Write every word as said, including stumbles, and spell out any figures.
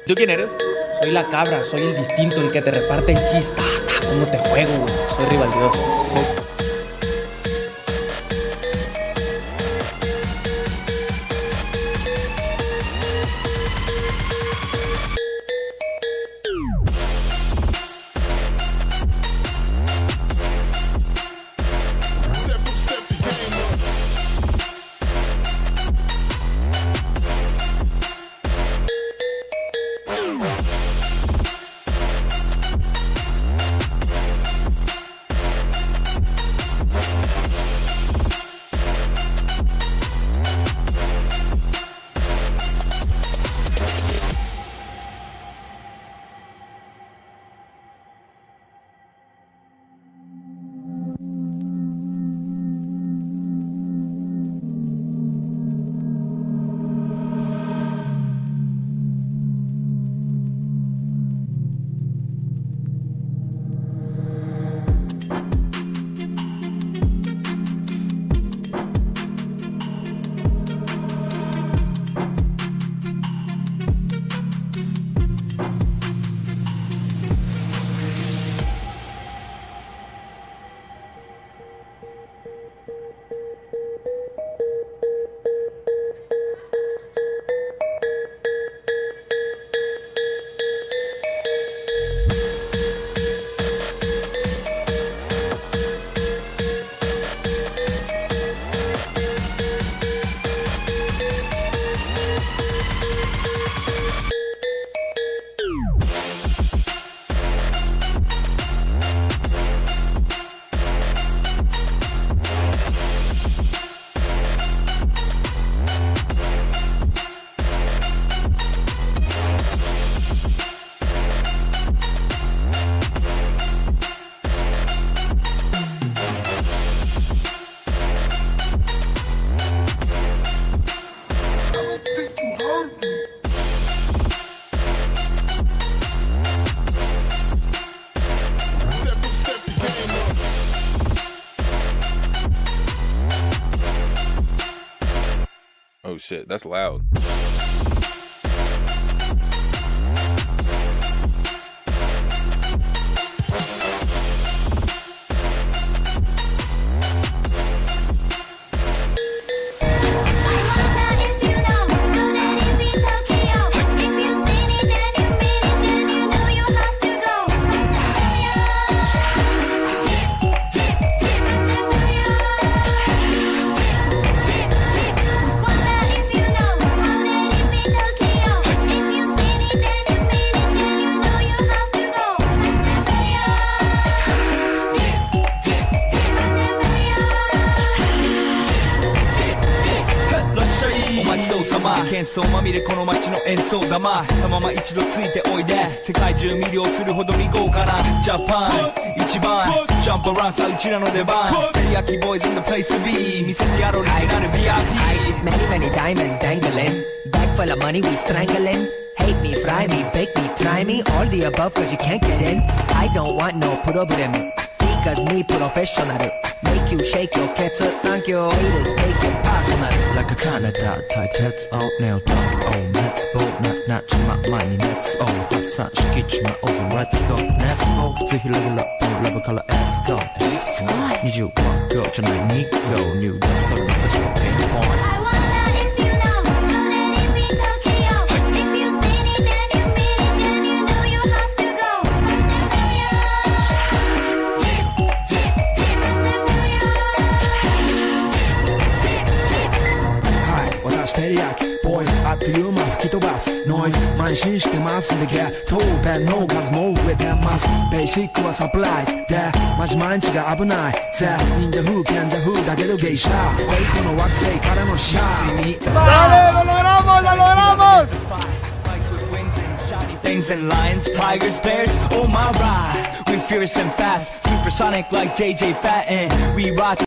¿Tú quién eres? Soy la cabra, soy el distinto, el que te reparte el chista. ¿Cómo te juego, güey? Soy Rivaldios. Oh shit, that's loud. 喧騒まみれこの街の演奏玉たまま一度ついておいで世界中魅了するほどに豪華なジャパン一番ジャンプアラウンさうちらの出番テリヤキボーイズ in the place to be 見せてやろうリジナル ブイアイピー Many many diamonds dangling Bag full of money we strangling Hate me, fry me, bake me, try me All the above cause you can't get in I don't want no problem Because me professional Make you shake your cats Thank you Haters take it personal Like a Canada type heads out nail talk oh let's go not not my money let's go hot such kitchen my over let's go let's go ぜひレギュラーラブから let's go にじゅういち号じゃないに号 New dance それまたちのピンポイントテリヤキボイスあっという間吹き飛ばすノイズ慢心してますんでゲットペンの数も増えてますベーシックはサプライズでマジ毎日が危ないぜ忍者風賢者風だけどゲイシャーフェイクの惑星からのシャー Dale, lo logramos, lo logramos! Things and lions, tigers, bears, oh my ride. We fierce and fast, supersonic like J J Fat and we rock